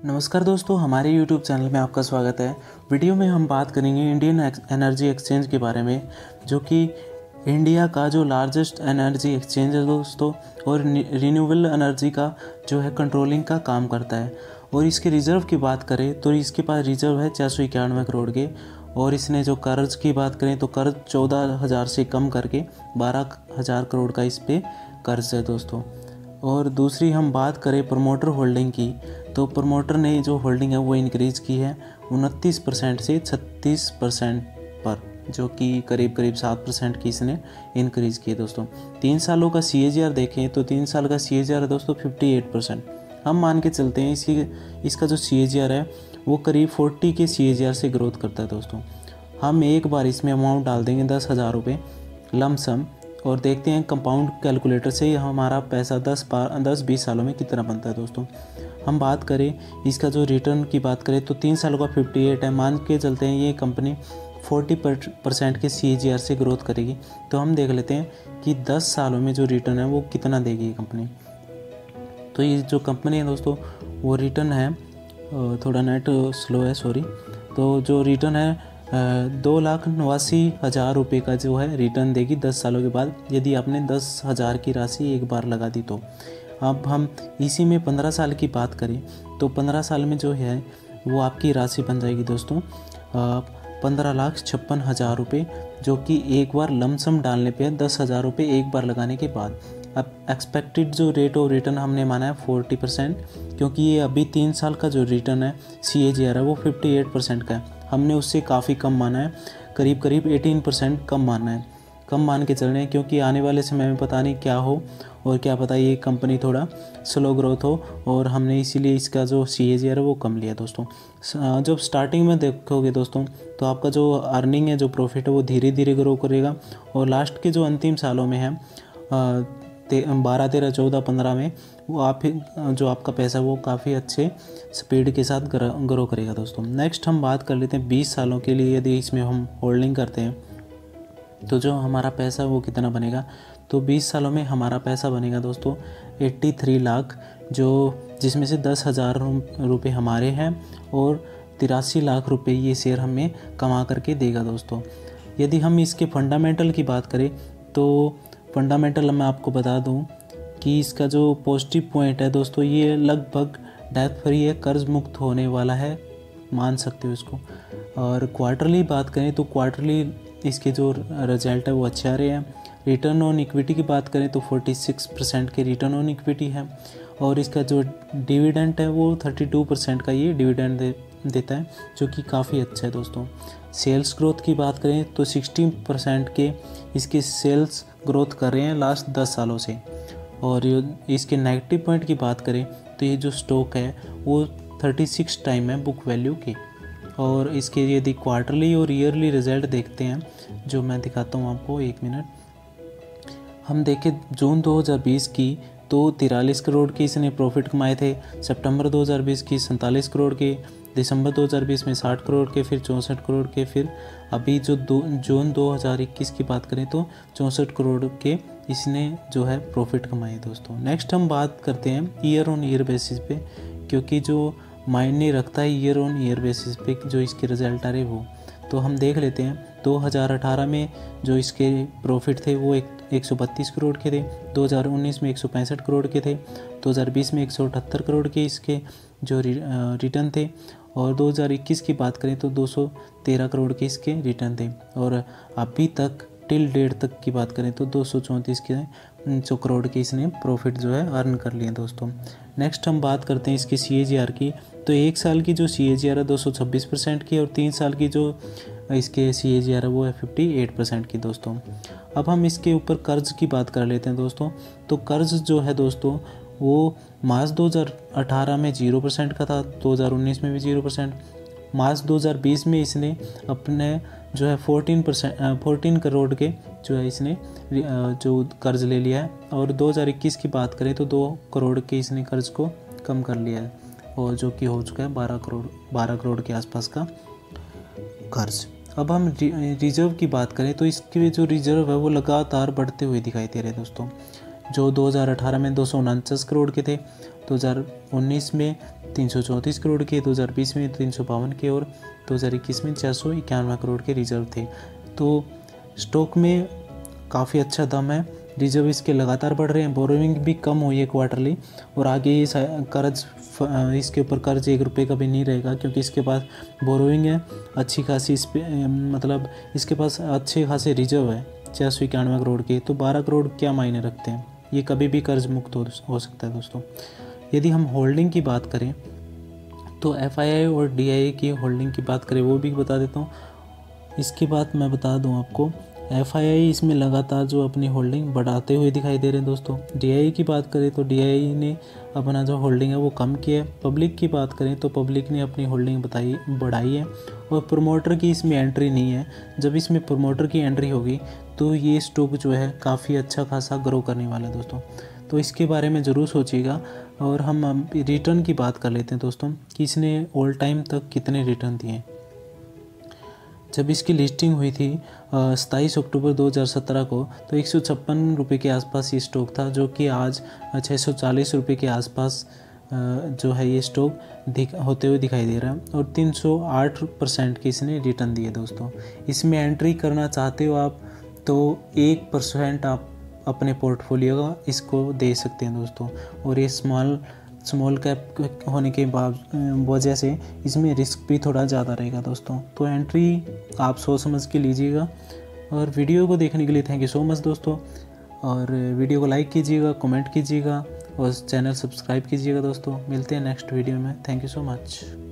नमस्कार दोस्तों, हमारे YouTube चैनल में आपका स्वागत है। वीडियो में हम बात करेंगे इंडियन एनर्जी एक्सचेंज के बारे में, जो कि इंडिया का जो लार्जेस्ट एनर्जी एक्सचेंज है दोस्तों, और रिन्यूएबल एनर्जी का जो है कंट्रोलिंग का काम करता है। और इसके रिज़र्व की बात करें तो इसके पास रिज़र्व है 491 करोड़ के। और इसने जो कर्ज की बात करें तो कर्ज 14,000 से कम करके 12,000 करोड़ का इस पर कर्ज है दोस्तों। और दूसरी हम बात करें प्रमोटर होल्डिंग की, तो प्रमोटर ने जो होल्डिंग है वो इंक्रीज़ की है 29% से 36% पर, जो कि करीब 7% की इसने इंक्रीज़ की है दोस्तों। 3 सालों का CAGR देखें तो 3 साल का CAGR है दोस्तों 58%। हम मान के चलते हैं इसका जो CAGR है वो करीब 40 के CAGR से ग्रोथ करता है दोस्तों। हम एक बार इसमें अमाउंट डाल देंगे 10,000 रुपये लमसम, और देखते हैं कंपाउंड कैलकुलेटर से हमारा पैसा 10-20 सालों में कितना बनता है दोस्तों। हम बात करें इसका जो रिटर्न की बात करें तो 3 सालों का 58 है। मान के चलते हैं ये कंपनी 40% के CAGR से ग्रोथ करेगी, तो हम देख लेते हैं कि 10 सालों में जो रिटर्न है वो कितना देगी ये कंपनी। तो ये जो कंपनी है दोस्तों वो रिटर्न है, थोड़ा नेट स्लो है सॉरी, तो जो रिटर्न है 2,89,000 रुपये का जो है रिटर्न देगी 10 सालों के बाद, यदि आपने 10,000 की राशि एक बार लगा दी तो। अब हम इसी में 15 साल की बात करें तो 15 साल में जो है वो आपकी राशि बन जाएगी दोस्तों 15,56,000 रुपये, जो कि एक बार लमसम डालने पे 10,000 रुपये एक बार लगाने के बाद। अब एक्सपेक्टेड जो रेट ऑफ रिटर्न हमने माना है 40%, क्योंकि ये अभी 3 साल का जो रिटर्न है CAGR है वो 58% का है। हमने उससे काफ़ी कम माना है, करीब 18% कम माना है, कम मान के चल रहे हैं, क्योंकि आने वाले समय में पता नहीं क्या हो, और क्या पता ये कंपनी थोड़ा स्लो ग्रोथ हो, और हमने इसीलिए इसका जो CAGR है वो कम लिया दोस्तों। जब स्टार्टिंग में देखोगे दोस्तों तो आपका जो अर्निंग है, जो प्रॉफिट है वो धीरे धीरे ग्रो करेगा, और लास्ट के जो अंतिम सालों में है 12, 13, 14, 15 में वो जो आपका पैसा वो काफ़ी अच्छे स्पीड के साथ ग्रो करेगा दोस्तों। नेक्स्ट हम बात कर लेते हैं 20 सालों के लिए यदि इसमें हम होल्डिंग करते हैं तो जो हमारा पैसा वो कितना बनेगा। तो 20 सालों में हमारा पैसा बनेगा दोस्तों 83 लाख, जिसमें से 10,000 रुपये हमारे हैं, और 83 लाख रुपये ये शेयर हमें कमा करके देगा दोस्तों। यदि हम इसके फंडामेंटल की बात करें तो फंडामेंटल मैं आपको बता दूं कि इसका जो पॉजिटिव पॉइंट है दोस्तों, ये लगभग डेट फ्री है, कर्ज मुक्त होने वाला है, मान सकते हो इसको। और क्वार्टरली बात करें तो क्वार्टरली इसके जो रिजल्ट है वो अच्छे आ रहे हैं। रिटर्न ऑन इक्विटी की बात करें तो 46% के रिटर्न ऑन इक्विटी है, और इसका जो डिविडेंड है वो 32% का ये डिविडेंड देता है, जो कि काफ़ी अच्छा है दोस्तों। सेल्स ग्रोथ की बात करें तो 16% के इसके सेल्स ग्रोथ कर रहे हैं लास्ट 10 सालों से। और इसके नेगेटिव पॉइंट की बात करें तो ये जो स्टॉक है वो 36 टाइम है बुक वैल्यू की। और इसके यदि क्वार्टरली और ईयरली रिजल्ट देखते हैं, जो मैं दिखाता हूँ आपको, 1 मिनट। हम देखें जून 2020 की तो 43 करोड़ की इसने प्रॉफिट कमाए थे, सितंबर 2020 की 47 करोड़ के, दिसंबर 2020 में 60 करोड़ के, फिर 64 करोड़ के, फिर अभी जो जून 2021 की बात करें तो 64 करोड़ के इसने जो है प्रॉफिट कमाए दोस्तों। नेक्स्ट हम बात करते हैं ईयर ऑन ईयर बेसिस पे, क्योंकि जो मायने रखता है ईयर ऑन ईयर बेसिस पे जो इसके रिजल्ट आ रहे वो। तो हम देख लेते हैं 2018 में जो इसके प्रॉफिट थे वो 132 करोड़ के थे, 2019 में 165 करोड़ के थे, 2020 में 178 करोड़ के इसके जो रिटर्न थे, और 2021 की बात करें तो 213 करोड़ के इसके रिटर्न थे। और अभी तक टिल डेट तक की बात करें तो 234 करोड़ के इसने प्रॉफिट जो है अर्न कर लिए दोस्तों। नेक्स्ट हम बात करते हैं इसके CAGR की, तो 1 साल की जो CAGR है 226% की, और 3 साल की जो इसके CAGR है वो है 58% की दोस्तों। अब हम इसके ऊपर कर्ज की बात कर लेते हैं दोस्तों। तो कर्ज जो है दोस्तों वो मार्च 2018 में 0% का था, 2019 में भी 0%, मार्च 2020 में इसने अपने जो है 14 करोड़ के जो है इसने जो कर्ज ले लिया है, और 2021 की बात करें तो 2 करोड़ के इसने कर्ज को कम कर लिया है, और जो कि हो चुका है 12 करोड़ के आसपास का कर्ज। अब हम रिजर्व की बात करें तो इसके जो रिजर्व है वो लगातार बढ़ते हुए दिखाई दे रहे हैं दोस्तों। जो 2018 में 249 करोड़ के थे, 2019 में 334 करोड़ के, 2020 में 352 के और 2021 में 691 करोड़ के रिजर्व थे। तो स्टॉक में काफ़ी अच्छा दम है, रिजर्व इसके लगातार बढ़ रहे हैं, बोरोइंग भी कम हुई है क्वार्टरली, और आगे ये कर्ज इसके ऊपर कर्ज 1 रुपये का भी नहीं रहेगा, क्योंकि इसके पास बोरोइंग है अच्छी खासी, इस पर मतलब इसके पास अच्छे खासे रिजर्व है 691 करोड़ के। तो 12 करोड़ क्या मायने रखते हैं, ये कभी भी कर्ज मुक्त हो सकता है दोस्तों। यदि हम होल्डिंग की बात करें तो FII और DII की होल्डिंग की बात करें वो भी बता देता हूँ। इसके बाद मैं बता दूँ आपको, FII इसमें लगातार जो अपनी होल्डिंग बढ़ाते हुए दिखाई दे रहे हैं दोस्तों। DII की बात करें तो DII ने अपना जो होल्डिंग है वो कम किया है। पब्लिक की बात करें तो पब्लिक ने अपनी होल्डिंग बढ़ाई है, और प्रमोटर की इसमें एंट्री नहीं है। जब इसमें प्रमोटर की एंट्री होगी तो ये स्टॉक जो है काफ़ी अच्छा खासा ग्रो करने वाला है दोस्तों, तो इसके बारे में ज़रूर सोचिएगा। और हम रिटर्न की बात कर लेते हैं दोस्तों कि इसने ऑल टाइम तक कितने रिटर्न दिए हैं। जब इसकी लिस्टिंग हुई थी 27 अक्टूबर 2017 को, तो 156 रुपये के आसपास ये स्टॉक था, जो कि आज 640 रुपये के आसपास जो है ये स्टॉक होते हुए दिखाई दे रहा है, और 308% के इसने रिटर्न दिए दोस्तों। इसमें एंट्री करना चाहते हो आप तो 1% आप अपने पोर्टफोलियो का इसको दे सकते हैं दोस्तों, और ये स्मॉल कैप होने के वजह से इसमें रिस्क भी थोड़ा ज़्यादा रहेगा दोस्तों। तो एंट्री आप सोच समझ के लीजिएगा। और वीडियो को देखने के लिए थैंक यू सो मच दोस्तों, और वीडियो को लाइक कीजिएगा, कमेंट कीजिएगा और चैनल सब्सक्राइब कीजिएगा दोस्तों। मिलते हैं नेक्स्ट वीडियो में, थैंक यू सो मच।